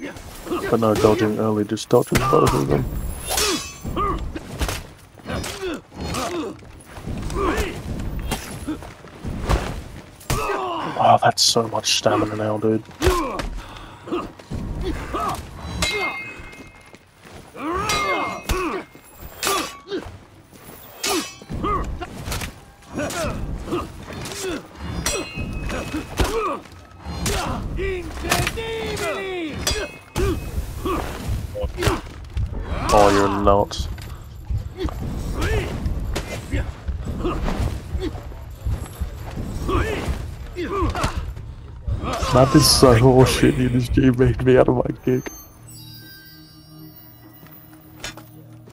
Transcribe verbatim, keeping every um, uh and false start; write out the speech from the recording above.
But no dodging early, just dodging both of them. Oh, that's so much stamina now, dude. Oh, you're not. That is so horseshit, you just made me out of my gig.